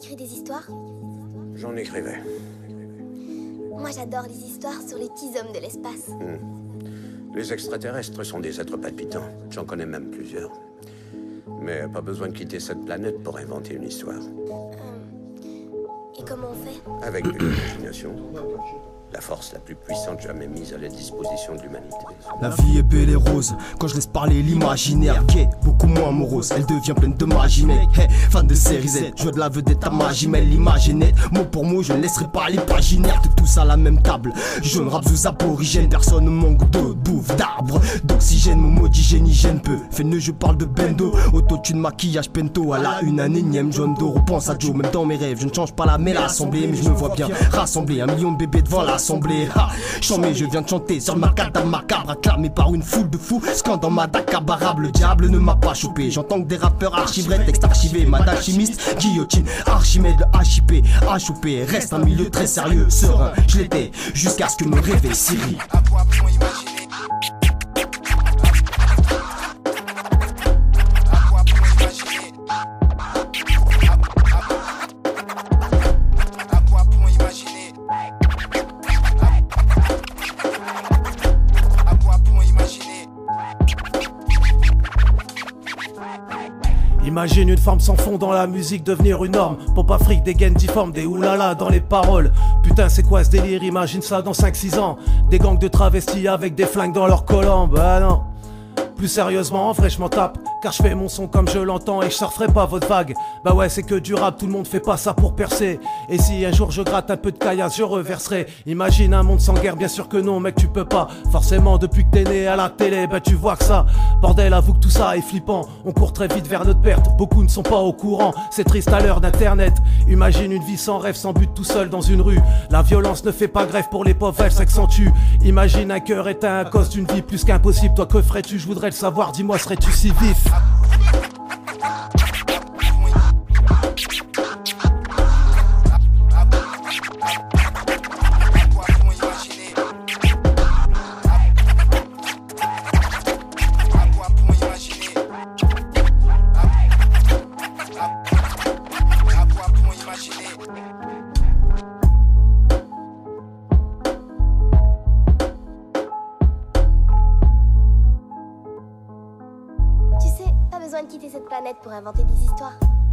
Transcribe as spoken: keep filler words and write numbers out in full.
écris des histoires? J'en écrivais. Moi, j'adore les histoires sur les petits hommes de l'espace. Hmm. Les extraterrestres sont des êtres palpitants. J'en connais même plusieurs. Mais pas besoin de quitter cette planète pour inventer une histoire. Euh, et comment on fait? Avec de l'imagination. La force la plus puissante jamais mise à la disposition de l'humanité. La vie est belle et rose, quand je laisse parler l'imaginaire qui est beaucoup moins morose, elle devient pleine de magie mec. Hey, fan de série Z, je de la vedette à magie, mais l'image est nette. Mot pour mot, je ne laisserai pas les pages inertes. Tous à la même table, jeune rap aux aborigènes. Personne ne manque d'eau, de bouffe, d'arbres, d'oxygène. Mon mot d'hygiène, hygiène peu. Fais ne je parle de bendo, autotune, maquillage, pento. À la une, un énième jaune d'or, pense à Joe. Même dans mes rêves, je ne change pas la mêle assemblée, mais je me vois bien rassembler un million de bébés devant l'assemblée. Ha, chambé, je viens de chanter sur ma macadam macabre, acclamé par une foule de fous. Scandant madacabarabe, le diable ne m'a pas chopé. J'entends que des rappeurs archiveraient, texte archivé, madame chimiste, guillotine, Archimède, H I P, H O P. Reste un milieu très sérieux, serein, je l'étais, jusqu'à ce que me réveille Siri. À quoi bon imaginer? À quoi bon imaginer? À quoi bon imaginer? À quoi bon imaginer? Imagine une femme sans fond dans la musique devenir une norme. Pop Afrique, des gaines difformes, des oulala dans les paroles. Putain c'est quoi ce délire, imagine ça dans cinq six ans. Des gangs de travestis avec des flingues dans leurs collants. Bah non. Plus sérieusement, en vrai je m'en tape. Car je fais mon son comme je l'entends et je surferai pas votre vague. Bah ouais c'est que du rap, tout le monde fait pas ça pour percer. Et si un jour je gratte un peu de caillasse, je reverserai. Imagine un monde sans guerre, bien sûr que non mec tu peux pas. Forcément depuis que t'es né à la télé, bah tu vois que ça. Bordel avoue que tout ça est flippant. On court très vite vers notre perte, beaucoup ne sont pas au courant. C'est triste à l'heure d'internet. Imagine une vie sans rêve, sans but, tout seul dans une rue. La violence ne fait pas grève pour les pauvres, elle s'accentue. Imagine un cœur éteint à cause d'une vie plus qu'impossible. Toi que ferais-tu, je voudrais le savoir, dis-moi serais-tu si vif? Tu sais, pas besoin de quitter cette planète pour inventer des histoires.